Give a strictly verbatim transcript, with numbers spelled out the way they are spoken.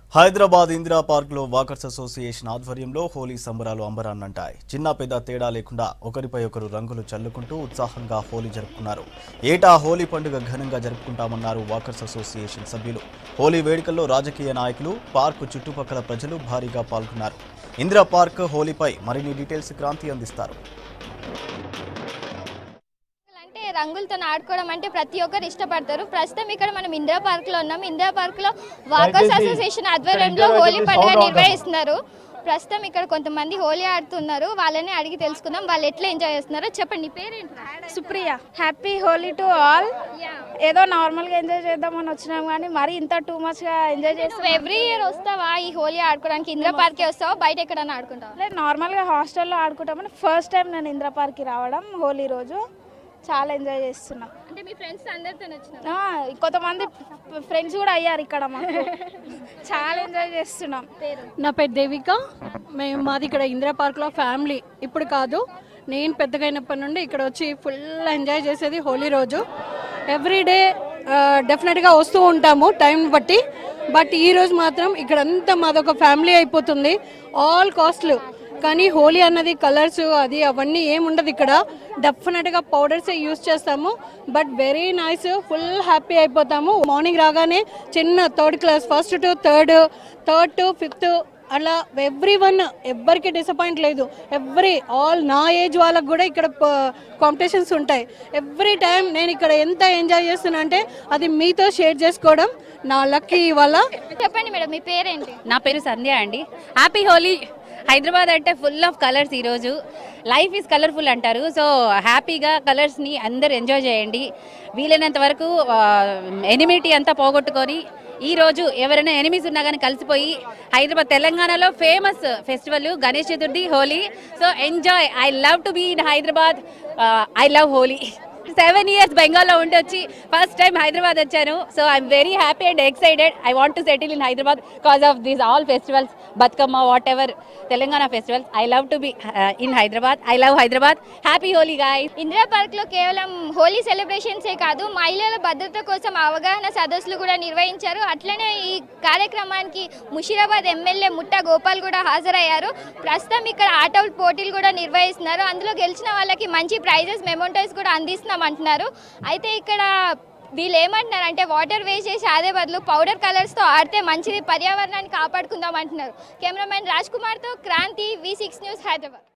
Hyderabad Indira park లో walkers association ఆధ్వర్యంలో హోలీ సంబరాలు అంబరాన్నంటాయి. చిన్న పెద్ద తేడా లేకుండా ఒకరిపై ఒకరు రంగులు చల్లుకుంటూ ఉత్సాహంగా హోలీ జరుపుకున్నారు. ఏటా హోలీ పండుగ ఘనంగా జరుపుకుంటామన్నారు వాకర్స్ అసోసియేషన్ సభ్యులు. హోలీ వేడుకల్లో రాజకీయ నాయకులు, పార్కు చుట్టుపక్కల ప్రజలు భారీగా పాల్గొన్నారు. ఇందిరా పార్క్ హోలీపై మరిన్ని డీటెయిల్స్ క్రాంతి అందిస్తారు. రంగులతో ఆడుకోవడం అంటే ప్రతి ఒక్కరు ఇష్టపడతారు. ప్రస్తుతం ఇక్కడ మనం ఇందిరా పార్క్ లో ఉన్నాం. ఇందిరా పార్క్ లో వాకర్స్ అసోసియేషన్ ఆధ్వర్యంలో హోలీ పండుగ నిర్వహిస్తున్నారు. ప్రస్తుతం ఇక్కడ కొంతమంది హోలీ ఆడుతున్నారు. వాళ్ళని అడిగి తెలుసుకుందాం వాళ్ళు ఎట్లా ఎంజాయ్ చేస్తున్నారో. చెప్పండి, పేరేంటి? Supriya. Happy Holi to all. ఏదో నార్మల్ గా ఎంజాయ్ చేద్దామని వచ్చినాం కానీ మరి ఇంత టూ మచ్ గా ఎంజాయ్ చేస్తాం. ఎవ్రీ ఇయర్ వస్తావా ఈ హోలీ ఆడుకోవడానికి? ఇందిరా పార్క్ వస్తావా, బయట ఎక్కడన్నా ఆడుకుంటావా? లేదు, నార్మల్ గా హాస్టల్లో ఆడుకుంటామని ఫస్ట్ టైం నేను ఇందిరా పార్క్ కి రావడం. హోలీ రోజు చాలా ఎంజాయ్ చేస్తున్నాం. అంటే మీ ఫ్రెండ్స్ అందరితో వచ్చినాం. కొంతమంది ఫ్రెండ్స్ కూడా అయ్యారు ఇక్కడ. మాకు చాలా ఎంజాయ్ చేస్తున్నాం. నా పేరు దేవిక. మేము మాది ఇక్కడ ఇందిరా పార్క్లో ఫ్యామిలీ. ఇప్పుడు కాదు, నేను పెద్దగా అయినప్పటి నుండి ఇక్కడ వచ్చి ఫుల్ ఎంజాయ్ చేసేది హోలీ రోజు. ఎవ్రీడే డెఫినెట్గా వస్తూ ఉంటాము టైం బట్టి. బట్ ఈరోజు మాత్రం ఇక్కడ అంతా మాదొక ఫ్యామిలీ అయిపోతుంది. ఆల్ కాస్ట్లు. కానీ హోలీ అన్నది కలర్స్ అది అవన్నీ ఏముండదు ఇక్కడ. డెఫినెట్గా పౌడర్సే యూజ్ చేస్తాము. But very nice, full happy అయిపోతాము. మార్నింగ్ రాగానే చిన్న third class, first to third, third to fifth, అలా ఎవ్రీ వన్, ఎవ్వరికి డిసప్పాయింట్ లేదు. ఎవ్రీ ఆల్ నా ఏజ్ వాళ్ళకు కూడా ఇక్కడ కాంపిటీషన్స్ ఉంటాయి. ఎవ్రీ టైం నేను ఇక్కడ ఎంత ఎంజాయ్ చేస్తున్నా అంటే అది మీతో షేర్ చేసుకోవడం నా లక్కీ ఇవాళ. చెప్పండి మేడం, మీ పేరేంటి? నా పేరు సంధ్య అండి. హ్యాపీ హోలీ. హైదరాబాద్ అంటే ఫుల్ ఆఫ్ కలర్స్. ఈరోజు లైఫ్ ఈజ్ కలర్ఫుల్ అంటారు. సో హ్యాపీగా కలర్స్ని అందరు ఎంజాయ్ చేయండి. వీలైనంత వరకు ఎనిమిటీ అంతా పోగొట్టుకొని ఈరోజు ఎవరైనా ఎనిమిస్ ఉన్నా కానీ కలిసిపోయి హైదరాబాద్ తెలంగాణలో famous festival Ganesh Chaturthi, Holi. So enjoy. I love to be in Hyderabad. I love Holi. Seven years బెంగాల్లో ఉండి వచ్చి ఫస్ట్ టైం హైదరాబాద్ వచ్చాను. So I'm very happy and excited. I want to settle in Hyderabad because of these all festivals, Bathukamma, whatever Telangana festivals. I love to be in Hyderabad. I love Hyderabad. Happy Holi guys. Indira park లో కేవలం హోలీ సెలబ్రేషన్సే కాదు, మహిళల భద్రత కోసం అవగాహన సదస్సులు కూడా నిర్వహించారు. అట్లనే ఈ కార్యక్రమానికి ముషీరాబాద్ ఎమ్మెల్యే ముట్టా గోపాల్ కూడా హాజరయ్యారు. ప్రస్తుతం ఇక్కడ ఆటౌట్ పోటీలు కూడా నిర్వహిస్తున్నారు. అందులో గెలిచిన వాళ్ళకి మంచి ప్రైజెస్, మెమోంటోస్ కూడా అందిస్తున్నాం అంటున్నారు. అయితే ఇక్కడ వీళ్ళు ఏమంటున్నారు అంటే వాటర్ వేస్ట్ చేసి అదే బదులు పౌడర్ కలర్స్తో ఆడితే మంచిది, పర్యావరణాన్ని కాపాడుకుందాం అంటున్నారు. కెమెరామెన్ రాజ్ కుమార్తో Kranti, V six news, Hyderabad.